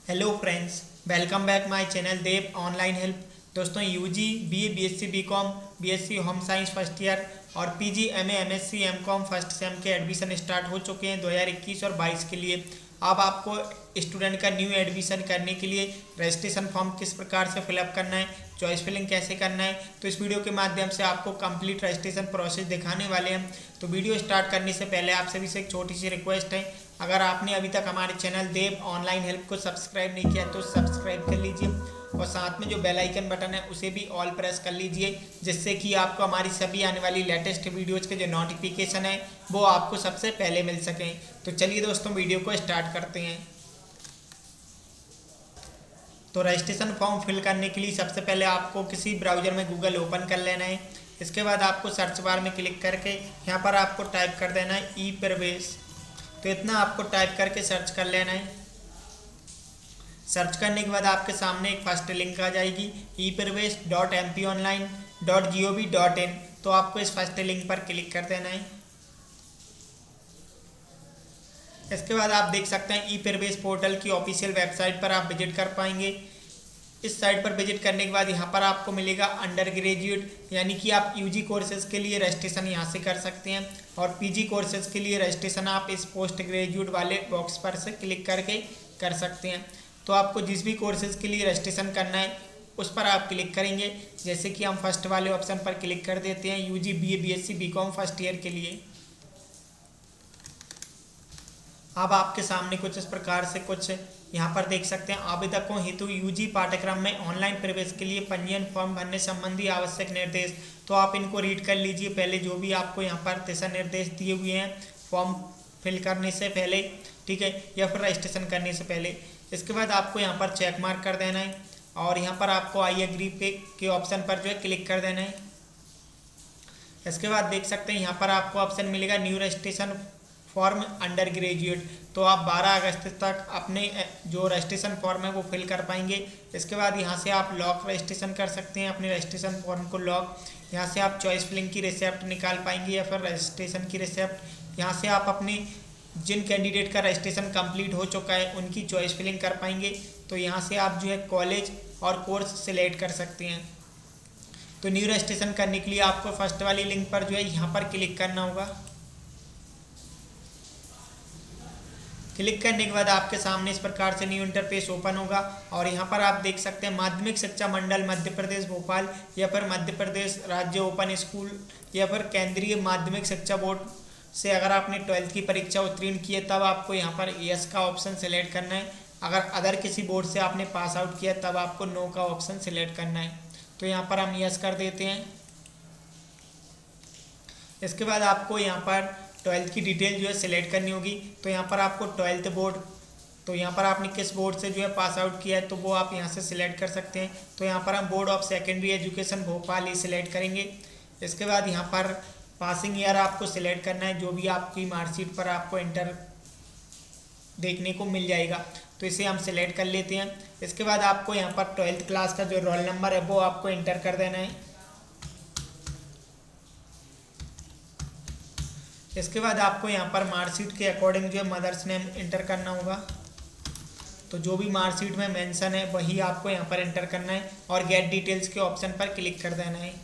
Hello friends, welcome back my channel Dev online help. दोस्तों, UG, BA, BSc, BCom, BSc home science first year और PG, MA, MSc, MCom first sem के admission start हो चुके हैं 2021 और 22 के लिए। अब आपको स्टूडेंट का न्यू एडमिशन करने के लिए रजिस्ट्रेशन फॉर्म किस प्रकार से फिलअप करना है, चॉइस फिलिंग कैसे करना है, तो इस वीडियो के माध्यम से आपको कंप्लीट रजिस्ट्रेशन प्रोसेस दिखाने वाले हैं। तो वीडियो स्टार्ट करने से पहले आप सभी से एक छोटी सी रिक्वेस्ट है, अगर आपने अभी तक हमारे चैनल देव ऑनलाइन हेल्प को सब्सक्राइब नहीं किया तो सब्सक्राइब कर लीजिए और साथ में जो बेल आइकन बटन है उसे भी ऑल प्रेस कर लीजिए, जिससे कि आपको हमारी सभी आने वाली लेटेस्ट वीडियोज़ के जो नोटिफिकेशन है वो आपको सबसे पहले मिल सकें। तो चलिए दोस्तों, वीडियो को स्टार्ट करते हैं। तो रजिस्ट्रेशन फॉर्म फिल करने के लिए सबसे पहले आपको किसी ब्राउज़र में गूगल ओपन कर लेना है। इसके बाद आपको सर्च बार में क्लिक करके यहाँ पर आपको टाइप कर देना है ई प्रवेश। तो इतना आपको टाइप करके सर्च कर लेना है। सर्च करने के बाद आपके सामने एक फर्स्ट लिंक आ जाएगी epravesh.mponline.gov.in। तो आपको इस फर्स्ट लिंक पर क्लिक कर देना है। इसके बाद आप देख सकते हैं ई प्रवेश पोर्टल की ऑफिशियल वेबसाइट पर आप विजिट कर पाएंगे। इस साइट पर विजिट करने के बाद यहाँ पर आपको मिलेगा अंडर ग्रेजुएट, यानी कि आप यूजी कोर्सेज के लिए रजिस्ट्रेशन यहाँ से कर सकते हैं और पीजी कोर्सेज के लिए रजिस्ट्रेशन आप इस पोस्ट ग्रेजुएट वाले बॉक्स पर से क्लिक करके कर सकते हैं। तो आपको जिस भी कोर्सेज के लिए रजिस्ट्रेशन करना है उस पर आप क्लिक करेंगे। जैसे कि हम फर्स्ट वाले ऑप्शन पर क्लिक कर देते हैं, UG, BA, BSc, BCom first year के लिए। अब आपके सामने कुछ इस प्रकार से कुछ यहाँ पर देख सकते हैं, आवेदकों हेतु यूजी पाठ्यक्रम में ऑनलाइन प्रवेश के लिए पंजीयन फॉर्म भरने संबंधी आवश्यक निर्देश। तो आप इनको रीड कर लीजिए पहले, जो भी आपको यहाँ पर दिशा निर्देश दिए हुए हैं फॉर्म फिल करने से पहले, ठीक है, या फिर रजिस्ट्रेशन करने से पहले। इसके बाद आपको यहाँ पर चेक मार्क कर देना है और यहाँ पर आपको आई एग्री पे के ऑप्शन पर जो है क्लिक कर देना है। इसके बाद देख सकते हैं यहाँ पर आपको ऑप्शन मिलेगा new registration form undergraduate. तो आप 12 अगस्त तक अपने जो रजिस्ट्रेशन फॉर्म है वो फिल कर पाएंगे। इसके बाद यहाँ से आप लॉक रजिस्ट्रेशन कर सकते हैं, अपने रजिस्ट्रेशन फॉर्म को लॉक। यहाँ से आप चॉइस फिलिंग की रिसिप्ट निकाल पाएंगे या फिर रजिस्ट्रेशन की रिसिप्ट। यहाँ से आप अपने जिन कैंडिडेट का रजिस्ट्रेशन कंप्लीट हो चुका है उनकी चॉइस फिलिंग कर पाएंगे। तो यहाँ से आप जो है कॉलेज और कोर्स सिलेक्ट कर सकते हैं। तो न्यू रजिस्ट्रेशन करने के लिए आपको फर्स्ट वाली लिंक पर जो है यहाँ पर क्लिक करना होगा। क्लिक करने के बाद आपके सामने इस प्रकार से न्यू इंटरफेस ओपन होगा और यहाँ पर आप देख सकते हैं माध्यमिक शिक्षा मंडल मध्य प्रदेश भोपाल या फिर मध्य प्रदेश राज्य ओपन स्कूल या फिर केंद्रीय माध्यमिक शिक्षा बोर्ड से अगर आपने 12th की परीक्षा उत्तीर्ण की है तब आपको यहाँ पर यस का ऑप्शन सिलेक्ट करना है। अगर अदर किसी बोर्ड से आपने पास आउट किया तब आपको नो का ऑप्शन सिलेक्ट करना है। तो यहाँ पर हम यस कर देते हैं। इसके बाद आपको यहाँ पर 12th की डिटेल जो है सिलेक्ट करनी होगी। तो यहाँ पर आपको 12th बोर्ड, तो यहाँ पर आपने किस बोर्ड से जो है पास आउट किया है तो वो आप यहाँ से सिलेक्ट कर सकते हैं। तो यहाँ पर हम board of secondary education Bhopal ही सिलेक्ट करेंगे। इसके बाद यहाँ पर पासिंग ईयर आपको सिलेक्ट करना है, जो भी आपकी मार्कशीट पर आपको इंटर देखने को मिल जाएगा। तो इसे हम सिलेक्ट कर लेते हैं। इसके बाद आपको यहाँ पर 12th क्लास का जो रोल नंबर है वो आपको इंटर कर देना है। इसके बाद आपको यहाँ पर मार्कशीट के अकॉर्डिंग जो है मदर्स नेम इंटर करना होगा। तो जो भी मार्कशीट में मेंशन है वही आपको यहाँ पर इंटर करना है और गेट डिटेल्स के ऑप्शन पर क्लिक कर देना है।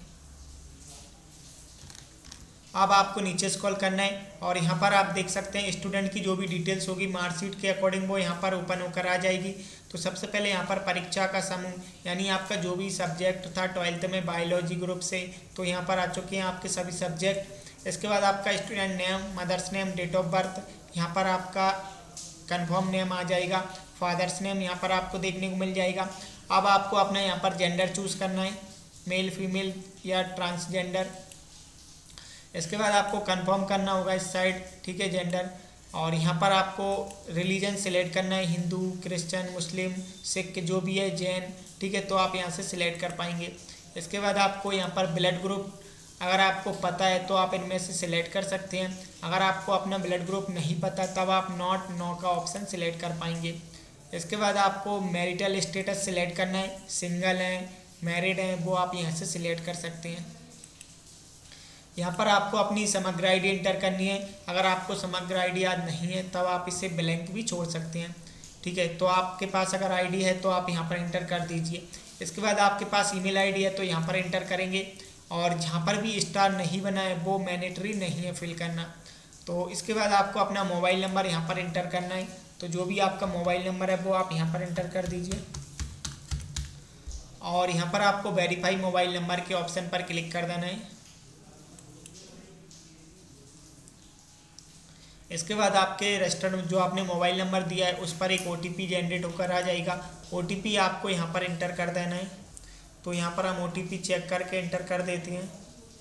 अब आपको नीचे स्क्रॉल करना है और यहाँ पर आप देख सकते हैं स्टूडेंट की जो भी डिटेल्स होगी मार्कशीट के अकॉर्डिंग वो यहाँ पर ओपन होकर आ जाएगी। तो सबसे पहले यहाँ पर परीक्षा का समूह, यानी आपका जो भी सब्जेक्ट था 12th में बायोलॉजी ग्रुप से, तो यहाँ पर आ चुके हैं आपके सभी सब्जेक्ट। इसके बाद आपका student name, mother's name, date of birth, यहाँ पर आपका कन्फर्म नेम आ जाएगा। फादर्स नेम यहाँ पर आपको देखने को मिल जाएगा। अब आपको अपना यहाँ पर जेंडर चूज़ करना है, मेल, फीमेल या ट्रांसजेंडर। इसके बाद आपको कंफर्म करना होगा इस साइड, ठीक है, जेंडर। और यहाँ पर आपको रिलीजन सिलेक्ट करना है, हिंदू, क्रिश्चियन, मुस्लिम, सिख जो भी है, जैन, ठीक है, तो आप यहाँ से सिलेक्ट कर पाएंगे। इसके बाद आपको यहाँ पर ब्लड ग्रुप अगर आपको पता है तो आप इनमें से सिलेक्ट कर सकते हैं। अगर आपको अपना ब्लड ग्रुप नहीं पता तब आप नॉट, नो का ऑप्शन सिलेक्ट कर पाएंगे। इसके बाद आपको मैरिटल स्टेटस सिलेक्ट करना है, सिंगल हैं, मैरिड हैं, वो आप यहाँ से सिलेक्ट कर सकते हैं। यहाँ पर आपको अपनी समग्र आईडी इंटर करनी है। अगर आपको समग्र आईडी याद नहीं है तब आप इसे ब्लैंक भी छोड़ सकते हैं। ठीक है, तो आपके पास अगर आईडी है तो आप यहाँ पर इंटर कर दीजिए। इसके बाद आपके पास ईमेल आईडी है तो यहाँ पर इंटर करेंगे, और जहाँ पर भी स्टार नहीं बना है वो मैंडेटरी नहीं है फिल करना। तो इसके बाद आपको अपना मोबाइल नंबर यहाँ पर इंटर करना है, तो जो भी आपका मोबाइल नंबर है वो आप यहाँ पर इंटर कर दीजिए, और यहाँ पर आपको वेरीफाई मोबाइल नंबर के ऑप्शन पर क्लिक कर देना है। इसके बाद आपके रजिस्टर्ड जो आपने मोबाइल नंबर दिया है उस पर एक OTP जनरेट होकर आ जाएगा। OTP आपको यहाँ पर इंटर कर देना है, तो यहाँ पर हम OTP चेक करके इंटर कर देते हैं।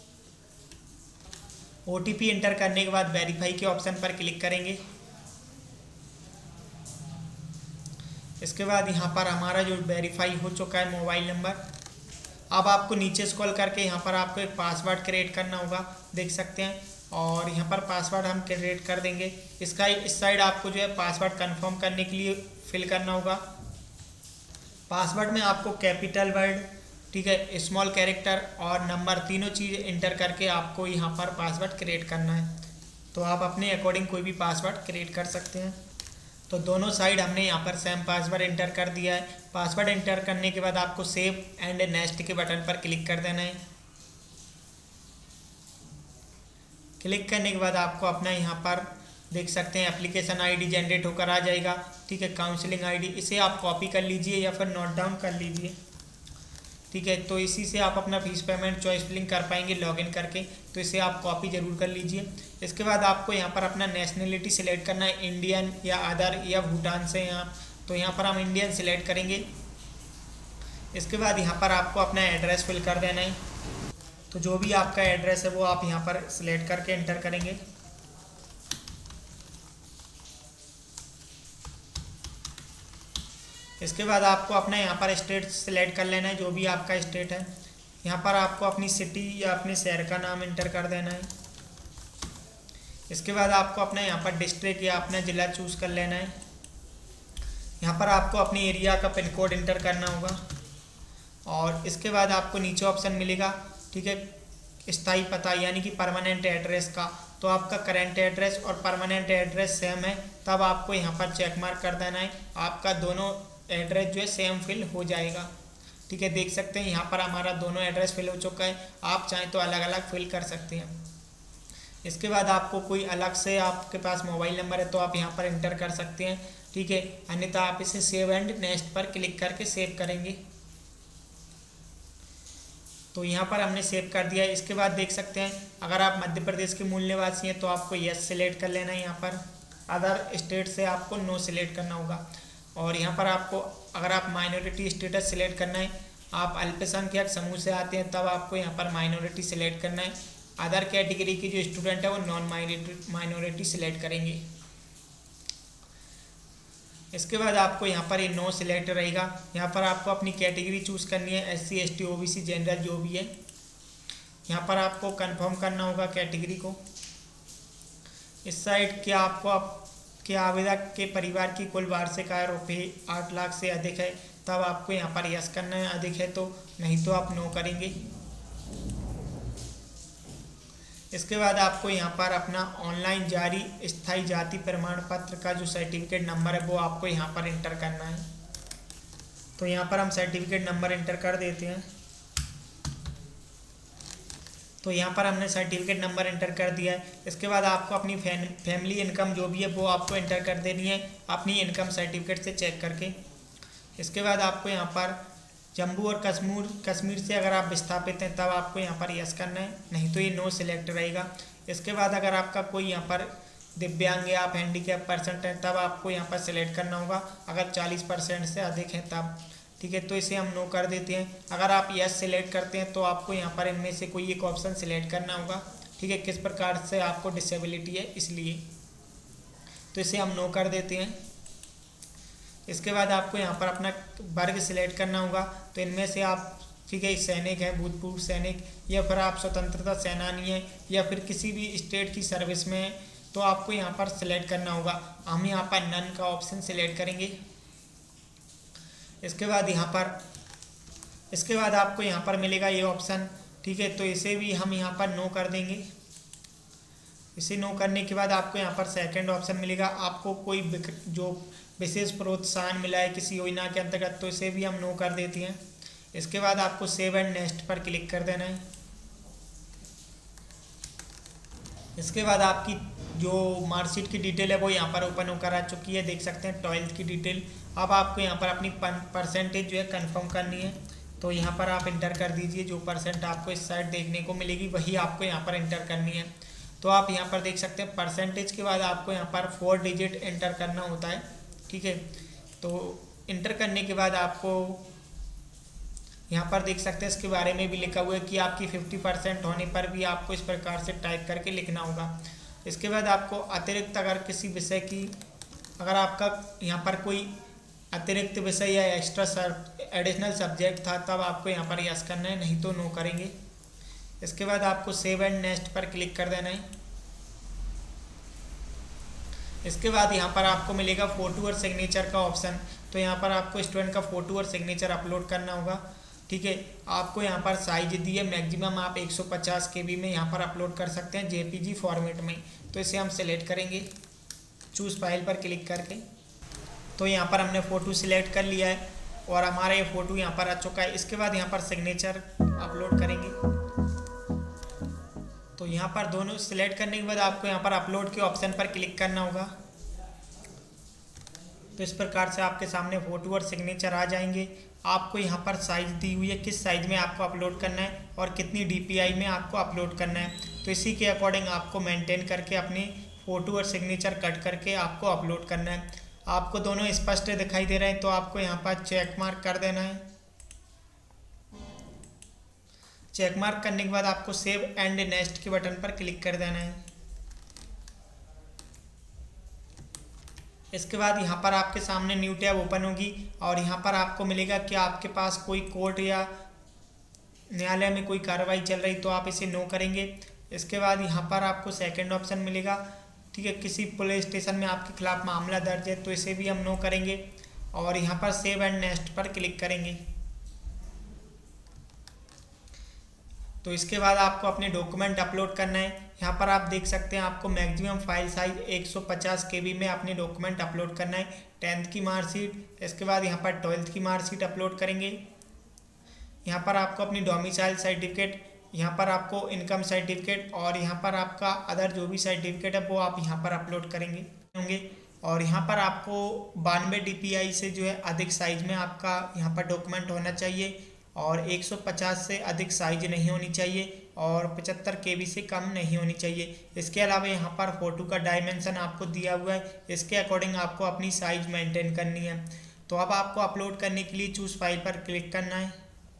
OTP इंटर करने के बाद वेरीफाई के ऑप्शन पर क्लिक करेंगे। इसके बाद यहाँ पर हमारा जो वेरीफाई हो चुका है मोबाइल नंबर, अब आपको नीचे स्क्रॉल करके यहाँ पर आपको एक पासवर्ड क्रिएट करना होगा, देख सकते हैं, और यहाँ पर पासवर्ड हम क्रिएट कर देंगे। इस साइड आपको जो है पासवर्ड कंफर्म करने के लिए फिल करना होगा। पासवर्ड में आपको कैपिटल वर्ड, ठीक है, स्मॉल कैरेक्टर और नंबर तीनों चीज़ इंटर करके आपको यहाँ पर पासवर्ड क्रिएट करना है। तो आप अपने अकॉर्डिंग कोई भी पासवर्ड क्रिएट कर सकते हैं। तो दोनों साइड हमने यहाँ पर सेम पासवर्ड इंटर कर दिया है। पासवर्ड इंटर करने के बाद आपको सेव एंड नेक्स्ट के बटन पर क्लिक कर देना है। क्लिक करने के बाद आपको अपना यहाँ पर देख सकते हैं एप्लीकेशन आईडी जनरेट होकर आ जाएगा, ठीक है, काउंसलिंग आईडी। इसे आप कॉपी कर लीजिए या फिर नोट डाउन कर लीजिए, ठीक है। तो इसी से आप अपना फीस पेमेंट चॉइस फिलिंग कर पाएंगे लॉगिन करके, तो इसे आप कॉपी ज़रूर कर लीजिए। इसके बाद आपको यहाँ पर अपना नेशनलिटी सिलेक्ट करना है, इंडियन या अदर या भूटान से यहाँ, तो यहाँ पर हम इंडियन सिलेक्ट करेंगे। इसके बाद यहाँ पर आपको अपना एड्रेस फिल कर देना है, तो जो भी आपका एड्रेस है वो आप यहाँ पर सिलेक्ट करके एंटर करेंगे। इसके बाद आपको अपना यहाँ पर स्टेट सिलेक्ट कर लेना है, जो भी आपका स्टेट है। यहाँ पर आपको अपनी सिटी या अपने शहर का नाम इंटर कर देना है। इसके बाद आपको अपना यहाँ पर डिस्ट्रिक्ट या अपना ज़िला चूज़ कर लेना है। यहाँ पर आपको अपनी एरिया का पिन कोड इंटर करना होगा, और इसके बाद आपको नीचे ऑप्शन मिलेगा, ठीक है, स्थायी पता यानी कि परमानेंट एड्रेस का। तो आपका करंट एड्रेस और परमानेंट एड्रेस सेम है तब आपको यहाँ पर चेक मार्क कर देना है, आपका दोनों एड्रेस जो है सेम फिल हो जाएगा, ठीक है। देख सकते हैं यहाँ पर हमारा दोनों एड्रेस फिल हो चुका है। आप चाहें तो अलग अलग फिल कर सकते हैं। इसके बाद आपको कोई अलग से आपके पास मोबाइल नंबर है तो आप यहाँ पर इंटर कर सकते हैं, ठीक है, अन्यथा आप इसे सेव एंड नेक्स्ट पर क्लिक करके सेव करेंगे। तो यहाँ पर हमने सेव कर दिया है। इसके बाद देख सकते हैं अगर आप मध्य प्रदेश के मूल निवासी हैं तो आपको यस सिलेक्ट कर लेना है, यहाँ पर अदर स्टेट से आपको नो सिलेक्ट करना होगा। और यहाँ पर आपको अगर आप माइनॉरिटी स्टेटस सिलेक्ट करना है, आप अल्पसंख्यक समूह से आते हैं तब आपको यहाँ पर माइनॉरिटी सिलेक्ट करना है। अदर कैटेगरी की जो स्टूडेंट है वो नॉन माइनॉरिटी सिलेक्ट करेंगे। इसके बाद आपको यहाँ पर ये नो सिलेक्ट रहेगा। यहाँ पर आपको अपनी कैटेगरी चूज़ करनी है, SC ST OBC जनरल जो भी है। यहाँ पर आपको कंफर्म करना होगा कैटेगरी को। इस साइड के आपको आपके आवेदक के परिवार की कुल वार्षिक आय रुपये 8 लाख से अधिक है तब आपको यहाँ पर यस करना है, अधिक है तो, नहीं तो आप नो करेंगे। इसके बाद आपको यहाँ पर अपना ऑनलाइन जारी स्थायी जाति प्रमाण पत्र का जो सर्टिफिकेट नंबर है वो आपको यहाँ पर इंटर करना है। तो यहाँ पर हम सर्टिफिकेट नंबर इंटर कर देते हैं। तो यहाँ पर हमने सर्टिफिकेट नंबर इंटर कर दिया है। इसके बाद आपको अपनी फैमिली इनकम जो भी है वो आपको इंटर कर देनी है अपनी इनकम सर्टिफिकेट से चेक करके। इसके बाद आपको यहाँ पर जम्मू और कश्मीर से अगर आप विस्थापित हैं तब आपको यहाँ पर यस करना है, नहीं तो ये नो सिलेक्ट रहेगा। इसके बाद अगर आपका कोई यहाँ पर दिव्यांग या आप हैंडीकैप पर्सन हैं तब आपको यहाँ पर सिलेक्ट करना होगा, अगर 40% से अधिक हैं तब, ठीक है। तो इसे हम नो कर देते हैं। अगर आप यस सिलेक्ट करते हैं तो आपको यहाँ पर इनमें से कोई एक ऑप्शन सिलेक्ट करना होगा, ठीक है, किस प्रकार से आपको डिसेबिलिटी है इसलिए, तो इसे हम नो कर देते हैं। इसके बाद आपको यहाँ पर अपना वर्ग सिलेक्ट करना होगा, तो इनमें से आप, ठीक है, सैनिक हैं, भूतपूर्व सैनिक, या फिर आप स्वतंत्रता सेनानी हैं, या फिर किसी भी स्टेट की सर्विस में हैं, तो आपको यहाँ पर सिलेक्ट करना होगा। हम यहाँ पर नन का ऑप्शन सिलेक्ट करेंगे। इसके बाद आपको यहाँ पर मिलेगा ये ऑप्शन, ठीक है, तो इसे भी हम यहाँ पर नो कर देंगे। इसे नो करने के बाद आपको यहाँ पर सेकंड ऑप्शन मिलेगा, आपको कोई जो विशेष प्रोत्साहन मिला है किसी योजना के अंतर्गत, तो इसे भी हम नो कर देते हैं। इसके बाद आपको सेव एंड नेक्स्ट पर क्लिक कर देना है। इसके बाद आपकी जो मार्कशीट की डिटेल है वो यहाँ पर ओपन होकर आ चुकी है, देख सकते हैं 12th की डिटेल। अब आपको यहाँ पर अपनी परसेंटेज जो है कंफर्म करनी है, तो यहाँ पर आप इंटर कर दीजिए। जो परसेंट आपको इस साइड देखने को मिलेगी वही आपको यहाँ पर इंटर करनी है। तो आप यहाँ पर देख सकते हैं परसेंटेज के बाद आपको यहाँ पर 4 डिजिट एंटर करना होता है, ठीक है। तो इंटर करने के बाद आपको यहाँ पर देख सकते हैं इसके बारे में भी लिखा हुआ है कि आपकी 50% होने पर भी आपको इस प्रकार से टाइप करके लिखना होगा। इसके बाद आपको अतिरिक्त अगर किसी विषय की, अगर आपका यहाँ पर कोई अतिरिक्त विषय या एक्स्ट्रा एडिशनल सब्जेक्ट था तब आपको यहाँ पर यस करना है, नहीं तो नो करेंगे। इसके बाद आपको सेव एंड नेक्स्ट पर क्लिक कर देना है। इसके बाद यहाँ पर आपको मिलेगा फ़ोटो और सिग्नेचर का ऑप्शन, तो यहाँ पर आपको स्टूडेंट का फ़ोटो और सिग्नेचर अपलोड करना होगा, ठीक है। आपको यहाँ पर साइज दी है मैक्सिमम आप 150 KB में यहाँ पर अपलोड कर सकते हैं JPG फॉर्मेट में। तो इसे हम सेलेक्ट करेंगे चूज़ फाइल पर क्लिक करके। तो यहाँ पर हमने फ़ोटो सिलेक्ट कर लिया है और हमारा ये फ़ोटो यहाँ पर आ चुका है। इसके बाद यहाँ पर सिग्नेचर अपलोड करेंगे। तो यहाँ पर दोनों सिलेक्ट करने के बाद आपको यहाँ पर अपलोड के ऑप्शन पर क्लिक करना होगा। तो इस प्रकार से आपके सामने फ़ोटो और सिग्नेचर आ जाएंगे। आपको यहाँ पर साइज़ दी हुई है, किस साइज़ में आपको अपलोड करना है और कितनी DPI में आपको अपलोड करना है। तो इसी के अकॉर्डिंग आपको मेंटेन करके अपनी फ़ोटो और सिग्नेचर कट करके आपको अपलोड करना है। आपको दोनों स्पष्ट दिखाई दे रहे हैं तो आपको यहाँ पर चेक मार्क कर देना है। चेक मार्क करने के बाद आपको सेव एंड नेक्स्ट के बटन पर क्लिक कर देना है। इसके बाद यहाँ पर आपके सामने न्यू टैब ओपन होगी और यहाँ पर आपको मिलेगा कि आपके पास कोई कोर्ट या न्यायालय में कोई कार्रवाई चल रही, तो आप इसे नो करेंगे। इसके बाद यहाँ पर आपको सेकंड ऑप्शन मिलेगा, ठीक है, किसी पुलिस स्टेशन में आपके खिलाफ मामला दर्ज है, तो इसे भी हम नो करेंगे और यहाँ पर सेव एंड नेक्स्ट पर क्लिक करेंगे। तो इसके बाद आपको अपने डॉक्यूमेंट अपलोड करना है। यहाँ पर आप देख सकते हैं आपको मैक्सिमम फाइल साइज 150 KB में अपने डॉक्यूमेंट अपलोड करना है। 10th की मार्कशीट, इसके बाद यहाँ पर 12th की मार्कशीट अपलोड करेंगे। यहाँ पर आपको अपनी डोमिसाइल सर्टिफिकेट, यहाँ पर आपको इनकम सर्टिफिकेट और यहाँ पर आपका अदर जो भी सर्टिफिकेट है वो आप यहाँ पर अपलोड करेंगे होंगे। और यहाँ पर आपको 92 DPI से जो है अधिक साइज में आपका यहाँ पर डॉक्यूमेंट होना चाहिए और 150 से अधिक साइज नहीं होनी चाहिए और 75 KB से कम नहीं होनी चाहिए। इसके अलावा यहाँ पर फ़ोटो का डायमेंशन आपको दिया हुआ है, इसके अकॉर्डिंग आपको अपनी साइज मेंटेन करनी है। तो अब आपको अपलोड करने के लिए चूज़ फाइल पर क्लिक करना है।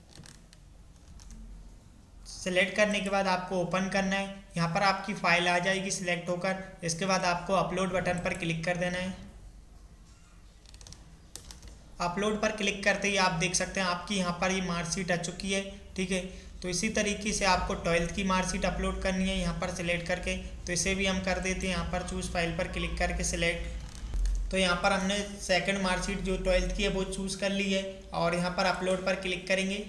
सिलेक्ट करने के बाद आपको ओपन करना है। यहाँ पर आपकी फ़ाइल आ जाएगी सिलेक्ट होकर। इसके बाद आपको अपलोड बटन पर क्लिक कर देना है। अपलोड पर क्लिक करते ही आप देख सकते हैं आपकी यहाँ पर ये मार्कशीट आ चुकी है, ठीक है। तो इसी तरीके से आपको 12th की मार्कशीट अपलोड करनी है यहाँ पर सिलेक्ट करके, तो इसे भी हम कर देते हैं यहाँ पर चूज़ फाइल पर क्लिक करके सिलेक्ट। तो यहाँ पर हमने सेकंड मार्कशीट जो 12th की है वो चूज़ कर ली है और यहाँ पर अपलोड पर क्लिक करेंगे।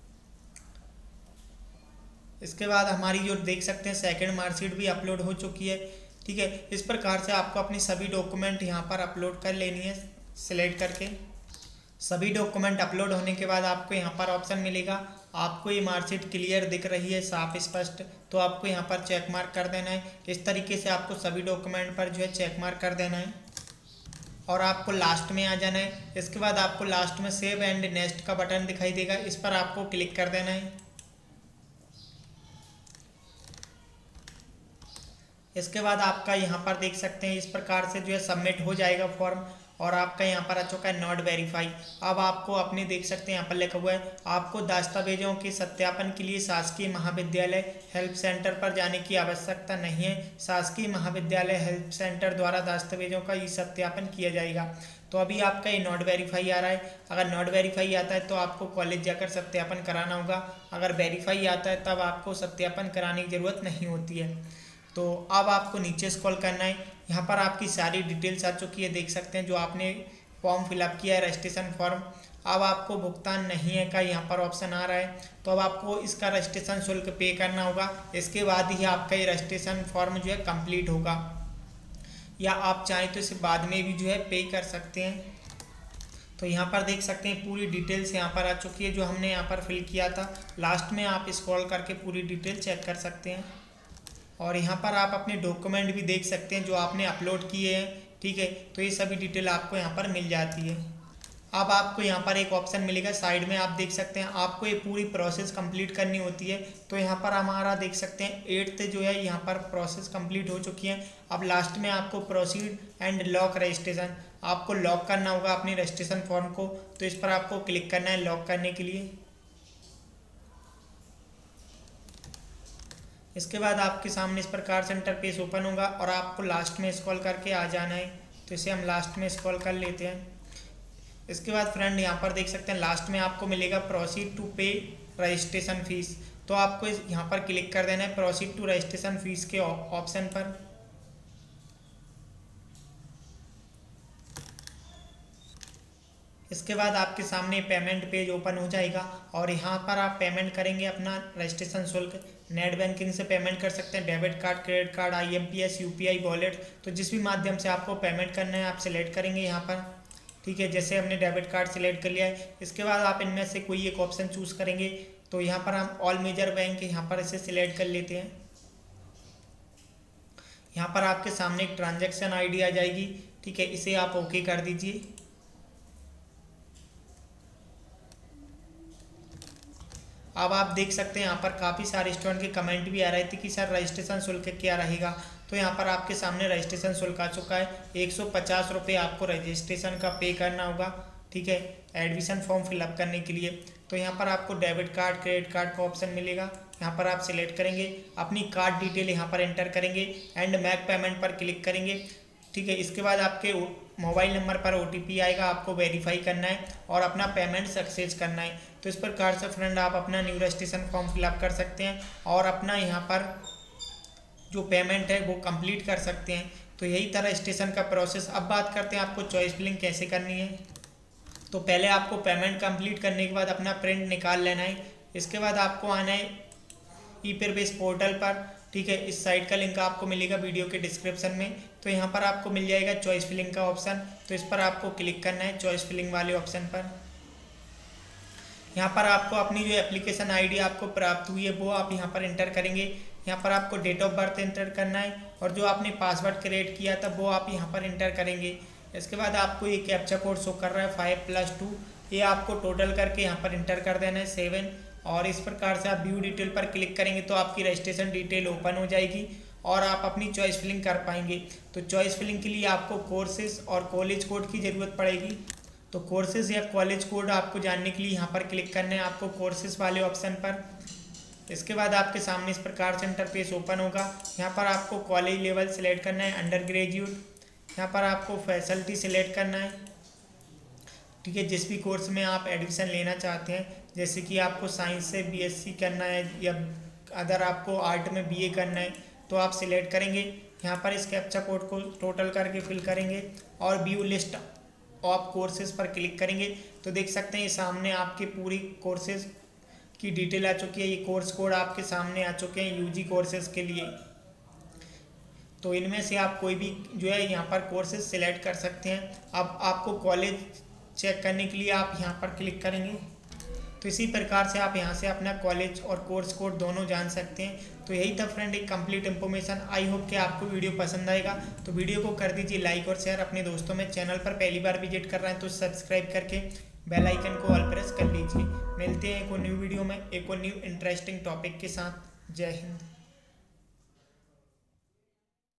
इसके बाद हमारी जो देख सकते हैं सेकंड मार्कशीट भी अपलोड हो चुकी है, ठीक है। इस प्रकार से आपको अपनी सभी डॉक्यूमेंट यहाँ पर अपलोड कर लेनी है सिलेक्ट करके। सभी डॉक्यूमेंट अपलोड होने के बाद आपको यहाँ पर ऑप्शन मिलेगा, आपको ये मार्कशीट क्लियर दिख रही है साफ स्पष्ट, तो आपको यहाँ पर चेक मार्क कर देना है। इस तरीके से आपको सभी डॉक्यूमेंट पर जो है चेक मार्क कर देना है और आपको लास्ट में आ जाना है। इसके बाद आपको लास्ट में सेव एंड नेक्स्ट का बटन दिखाई देगा, इस पर आपको क्लिक कर देना है। इसके बाद आपका यहाँ पर देख सकते हैं इस प्रकार से जो है सबमिट हो जाएगा फॉर्म और आपका यहाँ पर आ चुका है नॉट वेरीफाई। अब आपको अपने देख सकते हैं यहाँ पर लिखा हुआ है आपको दस्तावेजों के सत्यापन के लिए शासकीय महाविद्यालय हेल्प सेंटर पर जाने की आवश्यकता नहीं है। शासकीय महाविद्यालय हेल्प सेंटर द्वारा दस्तावेजों का ई सत्यापन किया जाएगा। तो अभी आपका ये नॉट वेरीफाई आ रहा है। अगर नॉट वेरीफाई आता है तो आपको कॉलेज जाकर सत्यापन कराना होगा, अगर वेरीफाई आता है तब आपको सत्यापन कराने की ज़रूरत नहीं होती है। तो अब आपको नीचे स्क्रॉल करना है, यहाँ पर आपकी सारी डिटेल्स आ चुकी है, देख सकते हैं जो आपने फॉर्म फिलअप किया है रजिस्ट्रेशन फॉर्म। अब आपको भुगतान नहीं है का यहाँ पर ऑप्शन आ रहा है, तो अब आपको इसका रजिस्ट्रेशन शुल्क पे करना होगा। इसके बाद ही आपका ये रजिस्ट्रेशन फॉर्म जो है कंप्लीट होगा। या आप चाहें तो इसे बाद में भी जो है पे कर सकते हैं। तो यहाँ पर देख सकते हैं पूरी डिटेल्स यहाँ पर आ चुकी है जो हमने यहाँ पर फिल किया था। लास्ट में आप स्क्रॉल करके पूरी डिटेल चेक कर सकते हैं और यहाँ पर आप अपने डॉक्यूमेंट भी देख सकते हैं जो आपने अपलोड किए हैं। ठीक है, तो ये सभी डिटेल आपको यहाँ पर मिल जाती है। अब आपको यहाँ पर एक ऑप्शन मिलेगा साइड में, आप देख सकते हैं आपको ये पूरी प्रोसेस कंप्लीट करनी होती है। तो यहाँ पर हमारा देख सकते हैं 8th जो है यहाँ पर प्रोसेस कंप्लीट हो चुकी है। अब लास्ट में आपको प्रोसीड एंड लॉक रजिस्ट्रेशन, आपको लॉक करना होगा अपनी रजिस्ट्रेशन फॉर्म को। तो इस पर आपको क्लिक करना है लॉक करने के लिए। इसके बाद आपके सामने इस प्रकार से इंटरफेस ओपन होगा और आपको लास्ट में स्क्रॉल करके आ जाना है। तो इसे हम लास्ट में स्क्रॉल कर लेते हैं। इसके बाद फ्रेंड यहाँ पर देख सकते हैं लास्ट में आपको मिलेगा proceed to pay registration fees. तो आपको यहाँ पर क्लिक कर देना है प्रोसीड टू रजिस्ट्रेशन फीस के ऑप्शन पर। इसके बाद आपके सामने पेमेंट पेज ओपन हो जाएगा और यहाँ पर आप पेमेंट करेंगे अपना रजिस्ट्रेशन शुल्क। नेट बैंकिंग से पेमेंट कर सकते हैं, debit card, credit card, IMPS, UPI wallet. तो जिस भी माध्यम से आपको पेमेंट करना है आप सिलेक्ट करेंगे यहाँ पर। ठीक है, जैसे हमने डेबिट कार्ड सिलेक्ट कर लिया है। इसके बाद आप इनमें से कोई एक ऑप्शन चूज़ करेंगे। तो यहाँ पर हम ऑल मेजर बैंक यहाँ पर इसे सिलेक्ट कर लेते हैं। यहाँ पर आपके सामने एक ट्रांजैक्शन ID आ जाएगी। ठीक है, इसे आप ओके कर दीजिए। अब आप देख सकते हैं यहाँ पर काफ़ी सारे स्टूडेंट के कमेंट भी आ रहे थे कि सर रजिस्ट्रेशन शुल्क क्या रहेगा। तो यहाँ पर आपके सामने रजिस्ट्रेशन शुल्क आ चुका है। 150 रुपये आपको रजिस्ट्रेशन का पे करना होगा। ठीक है, एडमिशन फॉर्म फिलअप करने के लिए। तो यहाँ पर आपको डेबिट कार्ड, क्रेडिट कार्ड का ऑप्शन मिलेगा। यहाँ पर आप सिलेक्ट करेंगे, अपनी कार्ड डिटेल यहाँ पर एंटर करेंगे एंड मेक पेमेंट पर क्लिक करेंगे। ठीक है, इसके बाद आपके मोबाइल नंबर पर OTP आएगा, आपको वेरीफाई करना है और अपना पेमेंट सक्सेस करना है। तो इस प्रकार से फ्रेंड आप अपना न्यू रजिस्ट्रेशन फॉर्म फिलअप कर सकते हैं और अपना यहाँ पर जो पेमेंट है वो कंप्लीट कर सकते हैं। तो यही था रजिस्ट्रेशन का प्रोसेस। अब बात करते हैं आपको चॉइस फिलिंग कैसे करनी है। तो पहले आपको पेमेंट कंप्लीट करने के बाद अपना प्रिंट निकाल लेना है। इसके बाद आपको आना है ई-प्रवेश पोर्टल पर। ठीक है, इस साइट का लिंक आपको मिलेगा वीडियो के डिस्क्रिप्शन में। तो यहाँ पर आपको मिल जाएगा चॉइस फिलिंग का ऑप्शन। तो इस पर आपको क्लिक करना है चॉइस फिलिंग वाले ऑप्शन पर। यहाँ पर आपको अपनी जो एप्लीकेशन ID आपको प्राप्त हुई है वो आप यहाँ पर एंटर करेंगे। यहाँ पर आपको डेट ऑफ बर्थ एंटर करना है और जो आपने पासवर्ड क्रिएट किया था वो आप यहाँ पर एंटर करेंगे। इसके बाद आपको ये कैप्चा कोड शो कर रहा है 5+2, ये आपको टोटल करके यहाँ पर एंटर कर देना है 7। और इस प्रकार से आप व्यू डिटेल पर क्लिक करेंगे तो आपकी रजिस्ट्रेशन डिटेल ओपन हो जाएगी और आप अपनी चॉइस फिलिंग कर पाएंगे। तो चॉइस फिलिंग के लिए आपको कोर्सेज और कॉलेज कोड की ज़रूरत पड़ेगी। तो कोर्सेज या कॉलेज कोड आपको जानने के लिए यहाँ पर क्लिक करना है आपको कोर्सेज वाले ऑप्शन पर। इसके बाद आपके सामने इस प्रकार से इंटरफेस ओपन होगा। यहाँ पर आपको कॉलेज लेवल सिलेक्ट करना है, अंडर ग्रेजुएट। यहाँ पर आपको फैकल्टी सिलेक्ट करना है। ठीक है, जिस भी कोर्स में आप एडमिशन लेना चाहते हैं, जैसे कि आपको साइंस से BSc करना है या अगर आपको आर्ट में BA करना है तो आप सिलेक्ट करेंगे। यहाँ पर इस कैप्चा कोड को टोटल करके फिल करेंगे और व्यू लिस्ट ऑफ कोर्सेज पर क्लिक करेंगे। तो देख सकते हैं ये सामने आपके पूरी कोर्सेज की डिटेल आ चुकी है। ये कोर्स कोड आपके सामने आ चुके हैं UG कोर्सेज के लिए। तो इनमें से आप कोई भी जो है यहाँ पर कोर्सेज सिलेक्ट कर सकते हैं। अब आपको कॉलेज चेक करने के लिए आप यहाँ पर क्लिक करेंगे। तो इसी प्रकार से आप यहाँ से अपना कॉलेज और कोर्स कोड दोनों जान सकते हैं। तो यही था फ्रेंड एक कंप्लीट इन्फॉर्मेशन। आई होप कि आपको वीडियो पसंद आएगा। तो वीडियो को कर दीजिए लाइक और शेयर अपने दोस्तों में। चैनल पर पहली बार विजिट कर रहे हैं तो सब्सक्राइब करके बेल आइकन को ऑल प्रेस कर लीजिए। मिलते हैं एक और न्यू वीडियो में एक और न्यू इंटरेस्टिंग टॉपिक के साथ। जय हिंद।